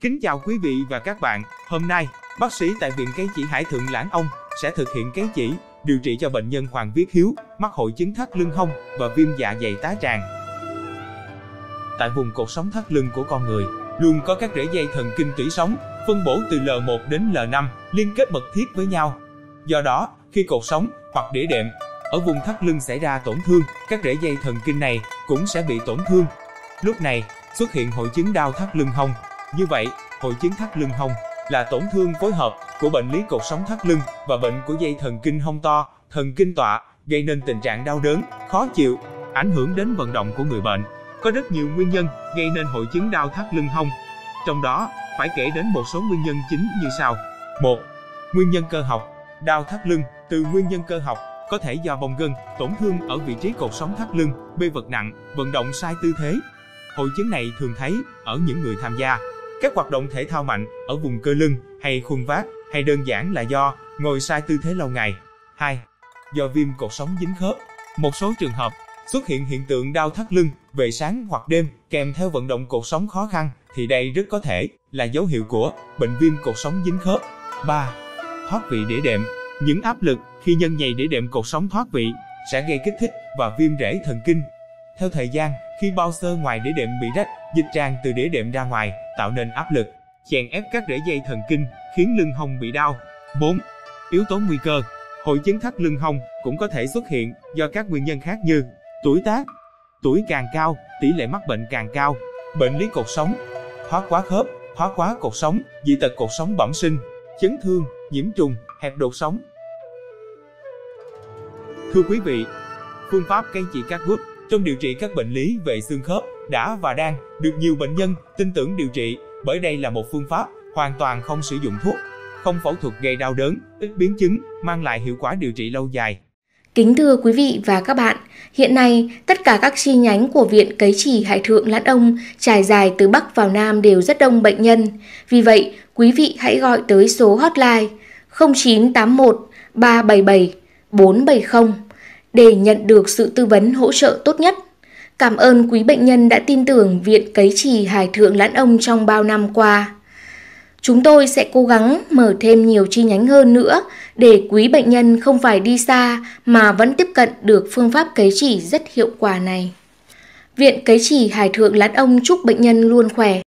Kính chào quý vị và các bạn. Hôm nay, bác sĩ tại Viện Cấy Chỉ Hải Thượng Lãn Ông sẽ thực hiện cấy chỉ, điều trị cho bệnh nhân Hoàng Viết Hiếu, mắc hội chứng thắt lưng hông và viêm dạ dày tá tràng. Tại vùng cột sống thắt lưng của con người, luôn có các rễ dây thần kinh tủy sống, phân bổ từ L1 đến L5, liên kết mật thiết với nhau. Do đó, khi cột sống hoặc đĩa đệm ở vùng thắt lưng xảy ra tổn thương, các rễ dây thần kinh này cũng sẽ bị tổn thương. Lúc này, xuất hiện hội chứng đau thắt lưng hông. Như vậy, hội chứng thắt lưng hông là tổn thương phối hợp của bệnh lý cột sống thắt lưng và bệnh của dây thần kinh hông to, thần kinh tọa, gây nên tình trạng đau đớn, khó chịu, ảnh hưởng đến vận động của người bệnh. Có rất nhiều nguyên nhân gây nên hội chứng đau thắt lưng hông. Trong đó, phải kể đến một số nguyên nhân chính như sau. 1. Nguyên nhân cơ học. Đau thắt lưng từ nguyên nhân cơ học có thể do bong gân, tổn thương ở vị trí cột sống thắt lưng, bê vật nặng, vận động sai tư thế. Hội chứng này thường thấy ở những người tham gia các hoạt động thể thao mạnh ở vùng cơ lưng hay khuân vác, hay đơn giản là do ngồi sai tư thế lâu ngày. 2. Do viêm cột sống dính khớp. Một số trường hợp xuất hiện hiện tượng đau thắt lưng về sáng hoặc đêm kèm theo vận động cột sống khó khăn thì đây rất có thể là dấu hiệu của bệnh viêm cột sống dính khớp. 3. Thoát vị đĩa đệm. Những áp lực khi nhân nhầy đĩa đệm cột sống thoát vị sẽ gây kích thích và viêm rễ thần kinh. Theo thời gian, khi bao xơ ngoài đĩa đệm bị rách, dịch tràn từ đĩa đệm ra ngoài, tạo nên áp lực, chèn ép các rễ dây thần kinh, khiến lưng hông bị đau. 4. Yếu tố nguy cơ. Hội chứng thắt lưng hông cũng có thể xuất hiện do các nguyên nhân khác như tuổi tác. Tuổi càng cao, tỷ lệ mắc bệnh càng cao. Bệnh lý cột sống, thoát hóa khớp, thoát hóa cột sống, dị tật cột sống bẩm sinh, chấn thương, nhiễm trùng, hẹp đột sống. Thưa quý vị, phương pháp cấy chỉ cắt gút trong điều trị các bệnh lý về xương khớp đã và đang được nhiều bệnh nhân tin tưởng điều trị, bởi đây là một phương pháp hoàn toàn không sử dụng thuốc, không phẫu thuật gây đau đớn, ít biến chứng, mang lại hiệu quả điều trị lâu dài. Kính thưa quý vị và các bạn, hiện nay tất cả các chi nhánh của Viện Cấy Chỉ Hải Thượng Lãn Ông trải dài từ Bắc vào Nam đều rất đông bệnh nhân. Vì vậy, quý vị hãy gọi tới số hotline 0981 377 470 để nhận được sự tư vấn hỗ trợ tốt nhất. Cảm ơn quý bệnh nhân đã tin tưởng Viện Cấy Chỉ Hải Thượng Lãn Ông trong bao năm qua. Chúng tôi sẽ cố gắng mở thêm nhiều chi nhánh hơn nữa để quý bệnh nhân không phải đi xa mà vẫn tiếp cận được phương pháp cấy chỉ rất hiệu quả này. Viện Cấy Chỉ Hải Thượng Lãn Ông chúc bệnh nhân luôn khỏe.